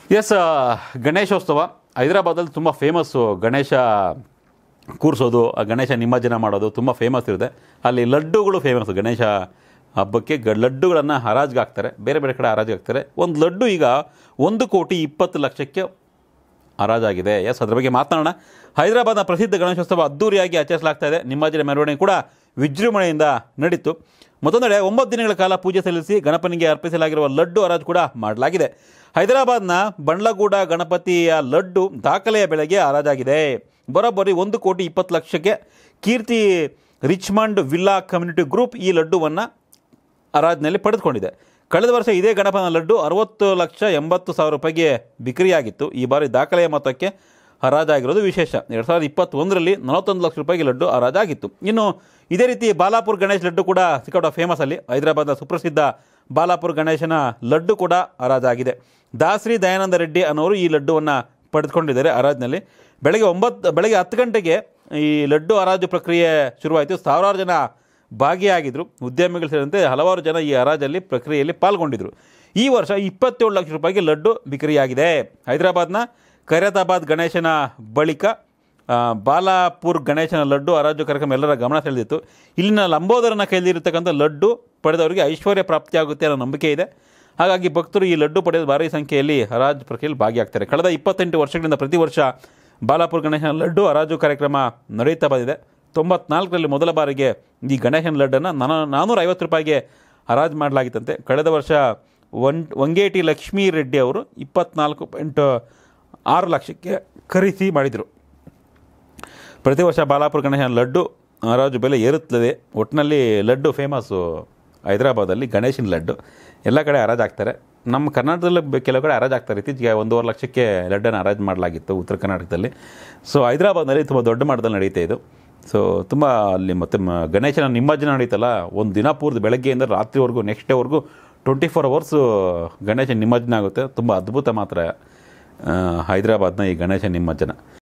S, ಗಣೇಶೋತ್ಸವ ಹೈದರಾಬಾದಲ್ಲಿ ತುಂಬ ಫೇಮಸ್ಸು. ಗಣೇಶ ಕೂರಿಸೋದು, ಗಣೇಶ ನಿಮಜ್ಜನ ಮಾಡೋದು ತುಂಬ ಫೇಮಸ್ ಇರುತ್ತೆ. ಅಲ್ಲಿ ಲಡ್ಡುಗಳು ಫೇಮಸ್ಸು. ಗಣೇಶ ಹಬ್ಬಕ್ಕೆ ಲಡ್ಡುಗಳನ್ನು ಹರಾಜಿಗೆ ಹಾಕ್ತಾರೆ, ಬೇರೆ ಬೇರೆ ಕಡೆ ಹರಾಜಿಗೆ ಹಾಕ್ತಾರೆ. ಒಂದು ಲಡ್ಡು ಈಗ 1,20,00,000ಕ್ಕೆ ಹರಾಜಾಗಿದೆ. ಎಸ್, ಅದ್ರ ಬಗ್ಗೆ ಮಾತನಾಡೋಣ. ಹೈದರಾಬಾದ್ನ ಪ್ರಸಿದ್ಧ ಗಣೇಶೋತ್ಸವ ಅದ್ದೂರಿಯಾಗಿ ಆಚರಿಸಲಾಗ್ತಾ ಇದೆ. ನಿಮಜ್ಜನ ಮೆರವಣಿಗೆ ಕೂಡ ವಿಜೃಂಭಣೆಯಿಂದ ನಡೀತು. ಮತ್ತೊಂದೆಡೆ 9 ದಿನಗಳ ಕಾಲ ಪೂಜೆ ಸಲ್ಲಿಸಿ ಗಣಪನಿಗೆ ಅರ್ಪಿಸಲಾಗಿರುವ ಲಡ್ಡು ಹರಾಜು ಕೂಡ ಮಾಡಲಾಗಿದೆ. ಹೈದರಾಬಾದ್ನ ಬಂಡ್ಲಗೂಡ ಗಣಪತಿಯ ಲಡ್ಡು ದಾಖಲೆಯ ಬೆಲೆಗೆ ಹರಾಜಾಗಿದೆ. ಬರೋಬ್ಬರಿ 1,20,00,000ಕ್ಕೆ Keerthi Richmond villa community group ಈ ಲಡ್ಡುವನ್ನು ಹರಾಜಿನಲ್ಲಿ ಪಡೆದುಕೊಂಡಿದೆ. ಕಳೆದ ವರ್ಷ ಇದೇ ಗಣಪನ ಲಡ್ಡು 60,80,000 ರೂಪಾಯಿಗೆ ಬಿಕ್ರಿಯಾಗಿತ್ತು. ಈ ಬಾರಿ ದಾಖಲೆಯ ಮೊತ್ತಕ್ಕೆ ಹರಾಜಾಗಿರೋದು ವಿಶೇಷ. 2021ರಲ್ಲಿ 41 ಲಕ್ಷ ರೂಪಾಯಿಗೆ ಲಡ್ಡು ಹರಾಜಾಗಿತ್ತು. ಇನ್ನು ಇದೇ ರೀತಿ ಬಾಲಾಪುರ್ ಗಣೇಶ್ ಲಡ್ಡು ಕೂಡ ಸಿಕ್ಕಾಪಟ್ಟೆ ಫೇಮಸ್. ಅಲ್ಲಿ ಹೈದರಾಬಾದ್ನ ಸುಪ್ರಸಿದ್ಧ ಬಾಲಾಪುರ್ ಗಣೇಶನ ಲಡ್ಡು ಕೂಡ ಹರಾಜಾಗಿದೆ. ದಾಸರಿ ದಯಾನಂದ ರೆಡ್ಡಿ ಅನ್ನೋರು ಈ ಲಡ್ಡುವನ್ನು ಪಡೆದುಕೊಂಡಿದ್ದಾರೆ ಹರಾಜಿನಲ್ಲಿ. ಬೆಳಗ್ಗೆ 10 ಗಂಟೆಗೆ ಈ ಲಡ್ಡು ಹರಾಜು ಪ್ರಕ್ರಿಯೆ ಶುರುವಾಯಿತು. ಸಾವಿರಾರು ಜನ ಭಾಗಿಯಾಗಿದ್ದರು. ಉದ್ಯಮಿಗಳು ಸೇರಿದಂತೆ ಹಲವಾರು ಜನ ಈ ಹರಾಜಲ್ಲಿ ಪ್ರಕ್ರಿಯೆಯಲ್ಲಿ ಪಾಲ್ಗೊಂಡಿದ್ದರು. ಈ ವರ್ಷ 27 ಲಕ್ಷ ರೂಪಾಯಿಗೆ ಲಡ್ಡು ಬಿಕ್ರಿಯಾಗಿದೆ. ಹೈದರಾಬಾದ್ನ ಖೈರತಾಬಾದ್ ಗಣೇಶನ ಬಳಿಕ ಬಾಲಾಪುರ್ ಗಣೇಶನ ಲಡ್ಡು ಹರಾಜು ಕಾರ್ಯಕ್ರಮ ಎಲ್ಲರ ಗಮನ ಸೆಳೆದಿತ್ತು. ಇಲ್ಲಿನ ಲಂಬೋದರನ ಕೈಲಿರತಕ್ಕಂಥ ಲಡ್ಡು ಪಡೆದವರಿಗೆ ಐಶ್ವರ್ಯ ಪ್ರಾಪ್ತಿಯಾಗುತ್ತೆ ಅನ್ನೋ ನಂಬಿಕೆ ಇದೆ. ಹಾಗಾಗಿ ಭಕ್ತರು ಈ ಲಡ್ಡು ಪಡೆದ ಭಾರೀ ಸಂಖ್ಯೆಯಲ್ಲಿ ಹರಾಜು ಪ್ರಕ್ರಿಯೆಯಲ್ಲಿ ಭಾಗಿಯಾಗ್ತಾರೆ. ಕಳೆದ 28 ವರ್ಷಗಳಿಂದ ಪ್ರತಿ ವರ್ಷ ಬಾಲಾಪುರ್ ಗಣೇಶನ ಲಡ್ಡು ಹರಾಜು ಕಾರ್ಯಕ್ರಮ ನಡೆಯುತ್ತಾ ಬಂದಿದೆ. 94ರಲ್ಲಿ ಮೊದಲ ಬಾರಿಗೆ ಈ ಗಣೇಶನ ಲಡ್ಡನ್ನು 450 ರೂಪಾಯಿಗೆ ಹರಾಜು ಮಾಡಲಾಗಿತ್ತಂತೆ. ಕಳೆದ ವರ್ಷ ವಂಗೇಟಿ ಲಕ್ಷ್ಮೀ ರೆಡ್ಡಿ ಅವರು 24.6 ಲಕ್ಷಕ್ಕೆ ಖರೀದಿ ಮಾಡಿದರು. ಪ್ರತಿ ವರ್ಷ ಬಾಲಾಪುರ್ ಗಣೇಶನ ಲಡ್ಡು ಹರಾಜು ಬೆಲೆ ಏರುತ್ತದೆ. ಒಟ್ಟಿನಲ್ಲಿ ಲಡ್ಡು ಫೇಮಸ್ಸು ಹೈದರಾಬಾದಲ್ಲಿ. ಗಣೇಶನ ಲಡ್ಡು ಎಲ್ಲ ಕಡೆ ಹರಾಜು ಹಾಕ್ತಾರೆ. ನಮ್ಮ ಕರ್ನಾಟಕದಲ್ಲಿ ಕೆಲವು ಕಡೆ ಹರಾಜು ಹಾಕ್ತಾರೆ. ಇತ್ತೀಚೆಗೆ 1.5 ಲಕ್ಷಕ್ಕೆ ಲಡ್ಡನ್ನು ಹರಾಜು ಮಾಡಲಾಗಿತ್ತು ಉತ್ತರ ಕರ್ನಾಟಕದಲ್ಲಿ. ಸೊ ಹೈದರಾಬಾದ್ನಲ್ಲಿ ತುಂಬ ದೊಡ್ಡ ಮಟ್ಟದಲ್ಲಿ ನಡೀತಾ ಇದು. ಸೊ ತುಂಬ ಅಲ್ಲಿ ಮತ್ತು ಗಣೇಶನ ನಿಮಜ್ಜನ ನಡೀತಲ್ಲ, ಒಂದು ದಿನ ಪೂರ್ತಿ ಬೆಳಗ್ಗೆಯಿಂದ ರಾತ್ರಿವರೆಗೂ, ನೆಕ್ಸ್ಟ್ ಡೇವರೆಗೂ 24 ಅವರ್ಸು ಗಣೇಶ ನಿಮಜ್ಜನ ಆಗುತ್ತೆ. ತುಂಬ ಅದ್ಭುತ ಮಾತ್ರ ಹೈದರಾಬಾದ್ನ ಈ ಗಣೇಶ ನಿಮಜ್ಜನ.